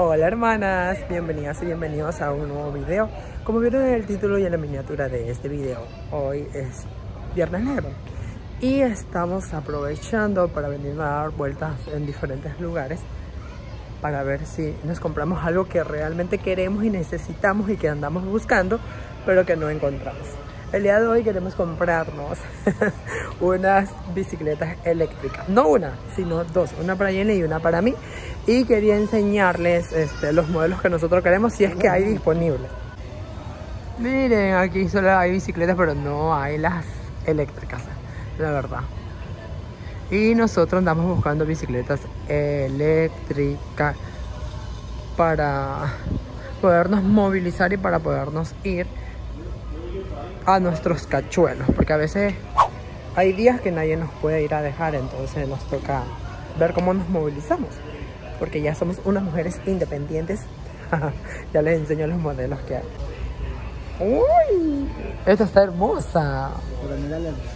Hola hermanas, bienvenidas y bienvenidos a un nuevo video. Como vieron en el título y en la miniatura de este video, hoy es Viernes Negro y estamos aprovechando para venir a dar vueltas en diferentes lugares para ver si nos compramos algo que realmente queremos y necesitamos y que andamos buscando pero que no encontramos. El día de hoy queremos comprarnos unas bicicletas eléctricas, no una, sino dos, una para Jenny y una para mí, y quería enseñarles los modelos que nosotros queremos si es que hay disponibles. Miren, aquí solo hay bicicletas pero no hay las eléctricas, la verdad. Y nosotros andamos buscando bicicletas eléctricas para podernos movilizar y para podernos ir a nuestros cachuelos, porque a veces hay días que nadie nos puede ir a dejar, entonces nos toca ver cómo nos movilizamos, porque ya somos unas mujeres independientes. Ya les enseño los modelos que hay. ¡Uy! Esta está hermosa. Pero mira el precio.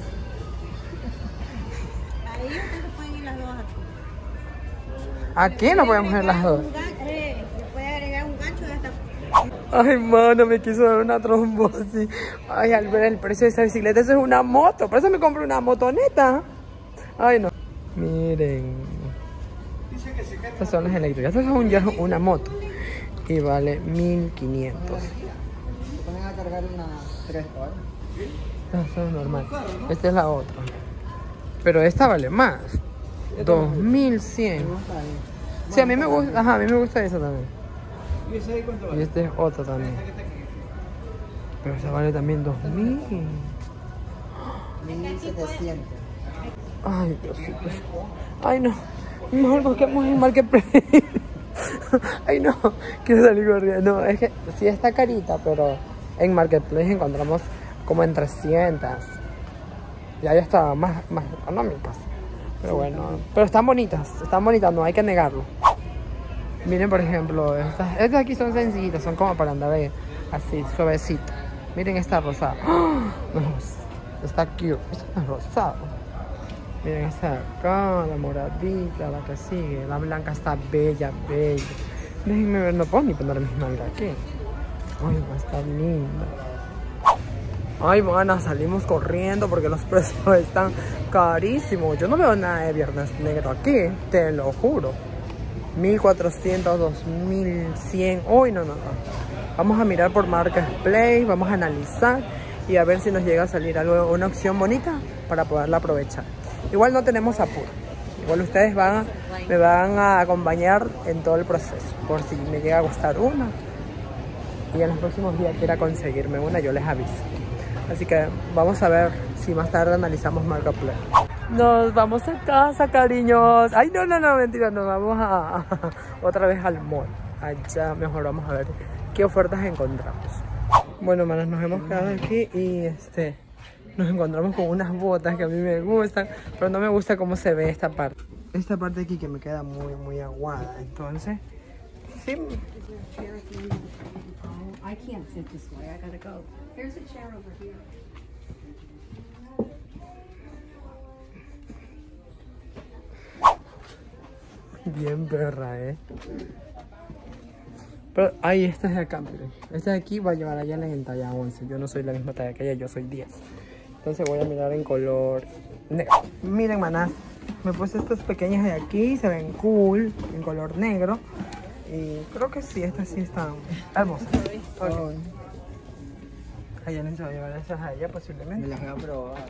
Ahí ustedes pueden ir las dos aquí. Aquí no podemos ir las dos. Se puede agregar un gancho de esta. Ay, mano, me quiso dar una trombosis. Ay, al ver el precio de esa bicicleta, eso es una moto. Por eso me compré una motoneta. Ay, no. Miren. Estas son las eléctricas. Estas son ya una moto. Y vale 1500. Se ponen a cargar una 3 horas. Estas son normal. Esta es la otra. Pero esta vale más. 2100. Sí, a mí me gusta. Ajá, a mí me gusta esa también. ¿Y ese ahí cuánto Y vale? este es otro también. Pero esa vale también 2000. 1700. Ay, Diosito. Ay, no. Mejor busquemos en Marketplace. Ay, no. Quiero salir corriendo. No, es que sí está carita, pero en Marketplace encontramos como en 300. Ya está más económicas. Pero bueno, pero están bonitas, no hay que negarlo. Miren, por ejemplo, estas de aquí son sencillitas, son como para andar así, suavecito. Miren esta rosada. ¡Oh! No, está cute. Esta no es rosada. Miren esta de acá, la moradita, la que sigue. La blanca está bella, bella. Déjenme ver, no puedo ni poner mis mangas aquí. Ay, va a estar linda. Ay, mana, salimos corriendo porque los precios están carísimos. Yo no veo nada de Viernes Negro aquí, te lo juro. 1400, 2100. Uy, no. Vamos a mirar por Marketplace, vamos a analizar y a ver si nos llega a salir algo, una opción bonita para poderla aprovechar. Igual no tenemos apuro. Igual ustedes me van a acompañar en todo el proceso. Por si me llega a gustar una y en los próximos días quiera conseguirme una, yo les aviso. Así que vamos a ver si más tarde analizamos Marketplace. Nos vamos a casa, cariños. Ay, no, mentira, nos vamos a otra vez al mall. Allá mejor vamos a ver qué ofertas encontramos. Bueno, manos, nos hemos quedado aquí y nos encontramos con unas botas que a mí me gustan, pero no me gusta cómo se ve esta parte. Esta parte aquí que me queda muy aguada, entonces sí. I can't sit this way. I gotta go. There's a chair over here. Bien perra, Pero ahí esta es de acá, miren. Esta de aquí va a llevar a Yalen en talla 11. Yo no soy la misma talla que ella, yo soy 10. Entonces voy a mirar en color negro. Miren, manas, me puse estas pequeñas de aquí, se ven cool, en color negro. Y creo que sí, estas sí están hermosas. Okay. A Yalen se va a llevar esas a ella posiblemente. Me las voy a probar.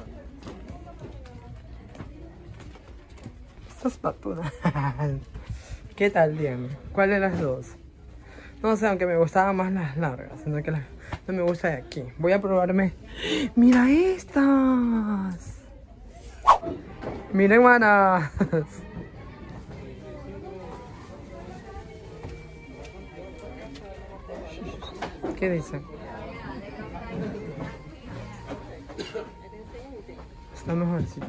Estas patunas. ¿Qué tal, bien? ¿Cuál de las dos? No sé, aunque me gustaban más las largas, sino que no me gusta de aquí. Voy a probarme. ¡Mira estas! Miren, manas. ¿Qué dicen? Está mejorcito.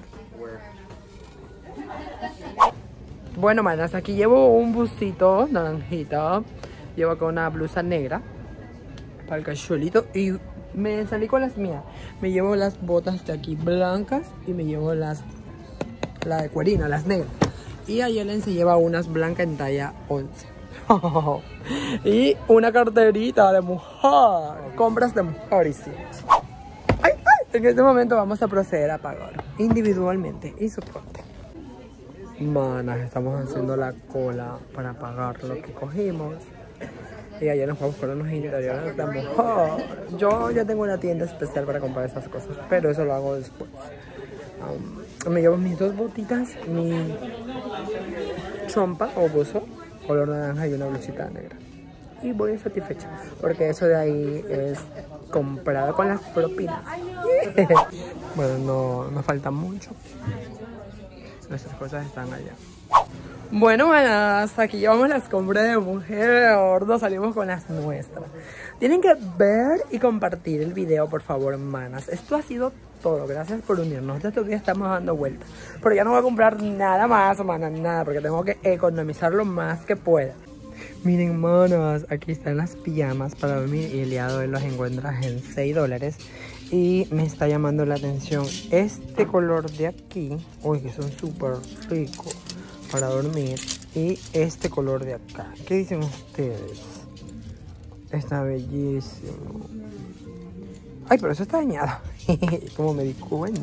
Bueno, manas, aquí llevo un busito naranjita. Llevo acá una blusa negra para el cachuelito y me salí con las mías. Me llevo las botas de aquí blancas y me llevo la de cuerina, las negras. Y a Yelen se lleva unas blancas en talla 11. Y una carterita de mujer. Compras de mujer y sí. Ay, ay. En este momento vamos a proceder a pagar individualmente y soporte. Manas, estamos haciendo la cola para pagar lo que cogimos. Y ayer nos fuimos con unos interiores de mujer. Yo ya tengo una tienda especial para comprar esas cosas, pero eso lo hago después. Me llevo mis 2 botitas, mi chompa o buzo color naranja y una blusita negra. Y voy satisfecha, porque eso de ahí es comprado con las propinas. Bueno, no nos falta mucho. Nuestras cosas están allá. Bueno, hasta aquí llevamos las compras de mujer. Nos salimos con las nuestras. Tienen que ver y compartir el video, por favor, manas. Esto ha sido todo. Gracias por unirnos. Estos días estamos dando vueltas. Pero ya no voy a comprar nada más, manas, nada. Porque tengo que economizar lo más que pueda. Miren, manas, aquí están las pijamas para dormir. Y el día de hoy los encuentras en $6. Y me está llamando la atención este color de aquí. Uy, que son súper ricos para dormir. Y este color de acá. ¿Qué dicen ustedes? Está bellísimo. Ay, pero eso está dañado. Como me di cuenta.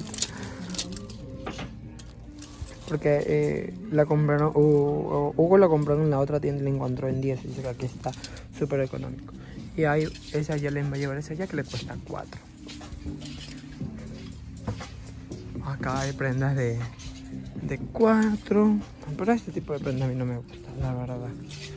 Porque la compraron, Hugo lo compró en la otra tienda y la encontró en 10. Y dice que aquí está súper económico. Y hay, ese ayer le va a llevar ese allá que le cuesta 4. Acá hay prendas de 4. Pero este tipo de prendas a mí no me gusta, la verdad.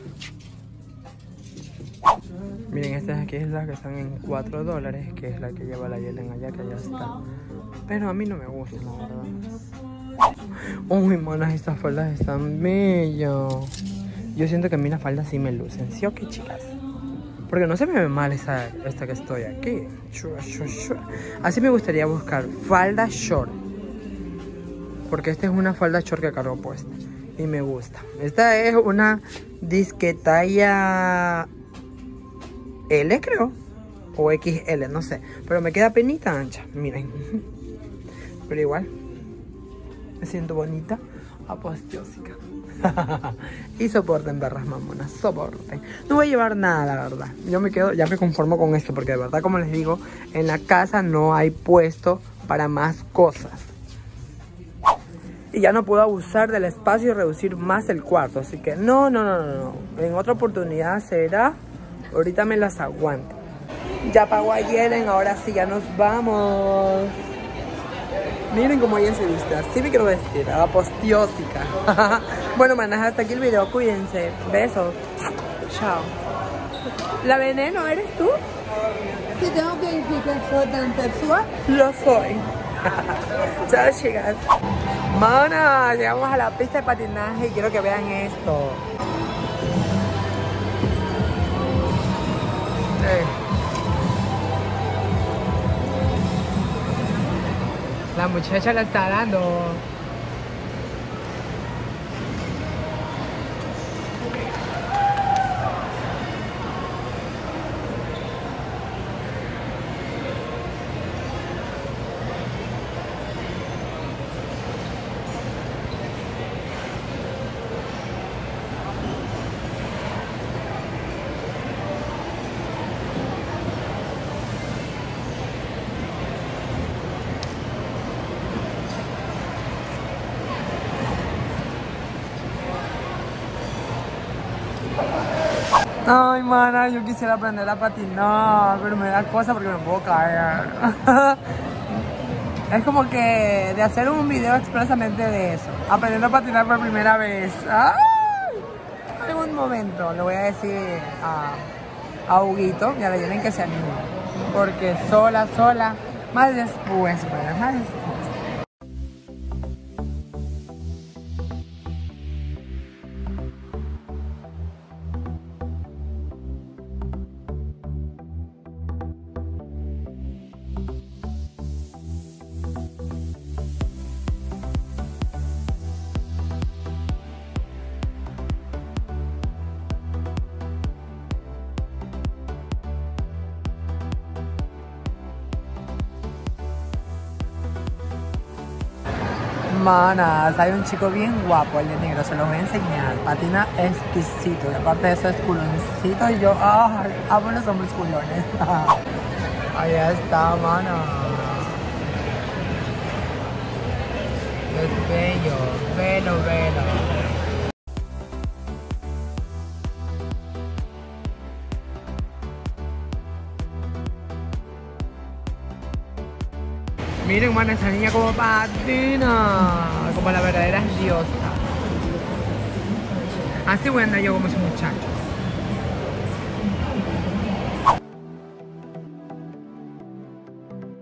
Miren, estas aquí es la que están en $4, que es la que lleva la Yelen allá, que ya está. Pero a mí no me gusta, la verdad. Uy, monas, estas faldas están bellas. Yo siento que a mí las faldas sí me lucen, ¿sí o qué, chicas? Porque no se me ve mal esta que estoy aquí. Así me gustaría buscar falda short. Porque esta es una falda short que cargo puesta. Y me gusta. Esta es una disque talla L, creo. O XL, no sé. Pero me queda penita ancha. Miren. Pero igual. Me siento bonita. Apostiósica. Y soporten, perras mamonas. Soporten. No voy a llevar nada, la verdad. Yo me quedo, ya me conformo con esto. Porque de verdad, como les digo, en la casa no hay puesto para más cosas. Y ya no puedo abusar del espacio y reducir más el cuarto. Así que no. En otra oportunidad será. Ahorita me las aguanto. Ya pagó a Yelen, ahora sí ya nos vamos. Miren cómo ella se viste. Así me quiero vestir, apostiósica. Bueno, manas, hasta aquí el video. Cuídense. Besos. Chao. ¿La veneno eres tú? Si tengo que decir que soy tan sexual. Lo soy. Chao, chicas. Mana, llegamos a la pista de patinaje y quiero que vean esto. La muchacha la está dando. Ay, mana, yo quisiera aprender a patinar, pero me da cosa porque me puedo caer. Es como que de hacer un video expresamente de eso. Aprendiendo a patinar por primera vez. ¡Ay! En un momento le voy a decir a Huguito y a la Yelen que se anime. Porque sola, más después, mana, más después. Manas, hay un chico bien guapo, el de negro, se los voy a enseñar. Patina exquisito, y aparte de eso es culoncito y yo, amo los hombres culones. Ahí está, mana. Es bello, velo, velo. Miren, mana, esa niña como patina, como la verdadera diosa. Así voy a andar yo como ese muchacho.